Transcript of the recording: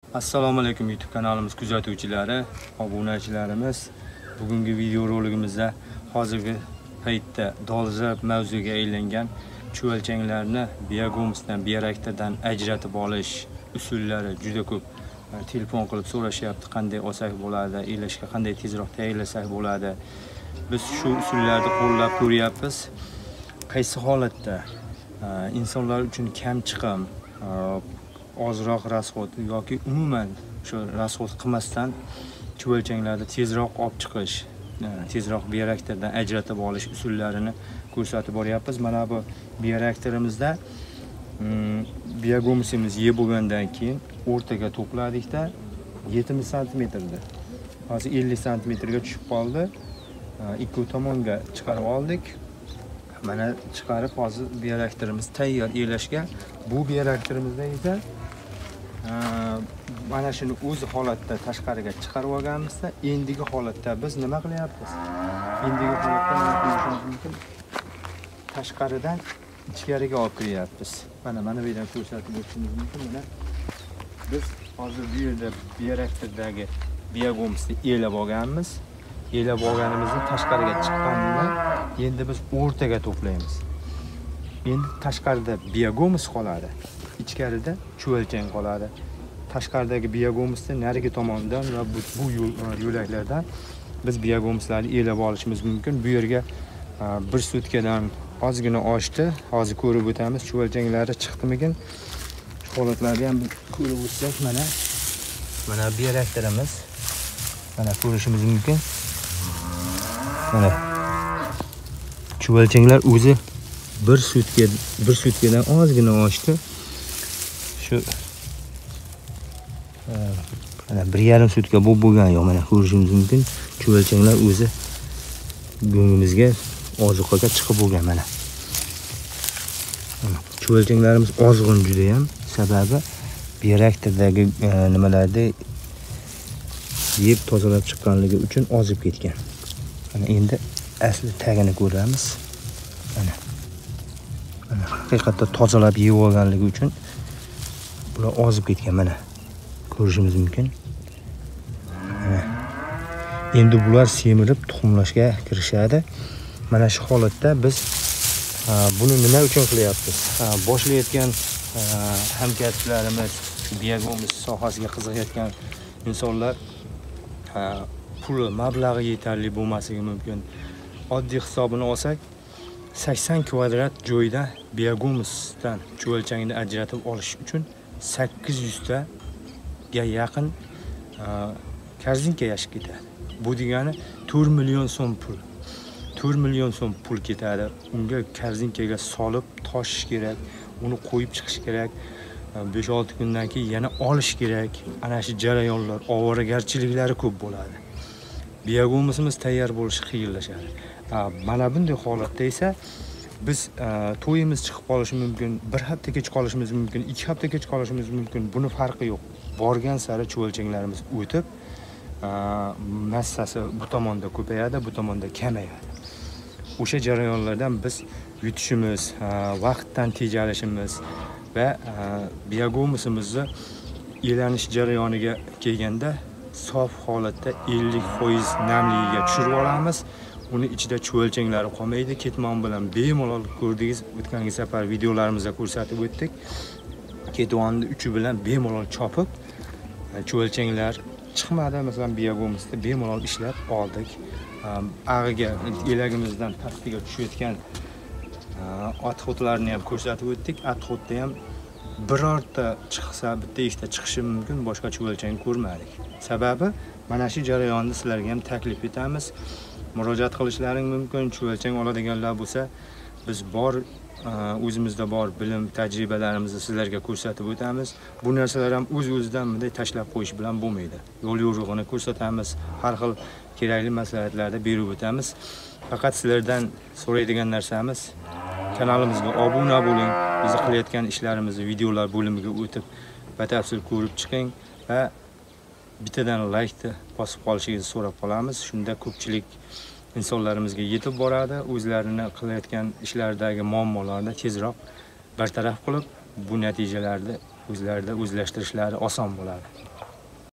Assalomu alaykum YouTube kanalimiz kuzatuvchilari, obunachilarimiz. Bugungi video roligimizda hozirgi paytda dolzarb mavzuga aylangan chuvalchanglarni biogomusdan, bioreaktordan ajratib olish usullari juda ko'p. Telefon qilib so'rashyapti, qanday olsak bo'ladi, elashga qanday tezroq tayyorlasak bo'ladi. Biz shu usullarni qo'llab ko'ryapmiz. Qaysi holatda insonlar uchun kam chiqim, ozroq rasxod yoki umuman shu rasxod qilmasdan chuvalchanglarni tezroq olib chiqish, tezroq bioreaktordan ajratib olish usullarini ko'rsatib boryapmiz. Mana bu bioreaktorimizda biogomusimiz yeb bo'lgandan keyin o'rtaga to'pladikda 70 santimetrda. Hozir 50 santimetrga tushib qoldi. Ikki tomonga chiqarib oldik. Mana chiqarib hozir bioreaktorimiz tayyor elashga. Bu bioreaktorimizda esa mana shuni o'z holatda tashqariga chiqarib olganimizda, endigi holatda biz nima qilyapmiz? Endigi holatda nima qilishimiz mumkin? Tashqaridan ichkariga olib kiryapmiz. Mana bu yerdan ko'rsatib o'tishimiz mumkin. Mana biz hozir bu yerda bioreaktordagi biogomusni elab olganmiz. Elab olganimizni tashqariga chiqqandan endi biz o'rtaga to'playmiz. Endi tashqarida biogomus qoladi, ichkarida chuvalchang qoladi. Tashqaridagi biogomusni narigi tomondan va bu yo'laklardan biz biogomuslarni elab olishimiz mumkin. Bu yerga bir sutkadan ozgina oshdi. Hozir ko'rib o'tamiz, chuvalchanglari chiqdimikin. Shu holatlarni ham ko'rib o'tsak, mana bioreaktorimiz. Mana ko'rishimiz mumkin. Mana chuvalchanglar o'zi bir sutkadan ozgina oshdi. Shu mana 1,5 sutka bo'lgan yo'q, mana ko'rishingiz mumkin. Chuvalchanglar o'zi go'ngimizga ozuqaga chiqib bo'lgan mana. Chuvalchanglarimiz ozg'in juda ham, sababi bioreaktordagi nimalarda yeb tozalab chiqqanligi uchun ozib ketgan. Mana endi asli tagini ko'ramiz. Mana haqiqatda tozalab yeb olganligi uchun bular ozib ketgan, mana ko'rishimiz mumkin. Endi bular semirib tuxumlashga kirishadi. Mana shu holatda biz buni nima uchun qilyapmiz? Boshlayotgan hamkasblarimiz, biogomus sohasiga qiziqayotgan insonlar puli, mablag'i yetarli bo'lmasligi mumkin. Oddiy hisobini olsak, 80 kvadrat joyda biogomusdan chuvalchangni ajratib olish uchun 800 taga yaqin korzinka yashib ketadi. Bu degani 4 million so'm pul. 4 million so'm pul ketadi. Unga korzinkaga solib toshish kerak, uni qo'yib chiqish kerak. 5-6 kundan keyin yana olish kerak. Ana shu jarayonlar, ovoragarchiliklari ko'p bo'ladi. Biogomusimiz tayyor bo'lishi qiyinlashadi. Mana bunday holatda esa biz to'yimiz chiqib qolishi mumkin, 1 hafta kech qolishimiz mumkin, 2 hafta kech qolishimiz mumkin. Buni farqi yo'q. Borgan sari chuvalchanglarimiz o'tib, massasi bu tomonda ko'payadi, bu tomonda kamayadi. O'sha jarayonlardan biz yutishimiz, vaqtdan tejalishimiz va biogomusimizni elanish jarayoniga kelganda sof holatda 50% namligiga tushirib olamiz. Uni ichida chuvalchanglari qolmaydi. Ketmon bilan bemalol ko'rdingiz, o'tgangi safar videolarimizda ko'rsatib o'tdik. Ketonni uchi bilan bemalol chopib, chuvalchanglar chiqmadi, masalan biogomusda bemalol ishlab oldik. Ag'iga, elagimizdan pastiga tushayotgan otxotlarni ham ko'rsatib o'tdik. Otxotda ham birorta chiqsa, bitta ikkita chiqishi mumkin, boshqa chuvalchang ko'rmadik. Sababi mana shu jarayonni sizlarga ham taklif etamiz. Murojaat qilishlaring mumkin. Chuvalchang oladiganlar bo'lsa, biz o'zimizda bor bilim, tajribalarimizni sizlarga ko'rsatib o'tamiz. Bu narsalar ham o'z-o'zidan bunday tashlab qo'yish bilan bo'lmaydi. Yo'l yo'rig'ini ko'rsatamiz, har xil kerakli maslahatlarni berib o'tamiz. Faqat sizlardan so'raydigan narsamiz, kanalimizga obuna bo'ling, biz qilayotgan ishlarimizni videolar bo'limiga o'tib, batafsil ko'rib chiqing va bittadan like-ni bosib qolishingizni so'rab qolamiz. Shunda ko'pchilik insonlarimizga yetib boradi, o'zlarini qilayotgan ishlaridagi muammolarni tezroq bartaraf qilib, bu natijalarni o'zlarida o'zlashtirishlari oson bo'ladi.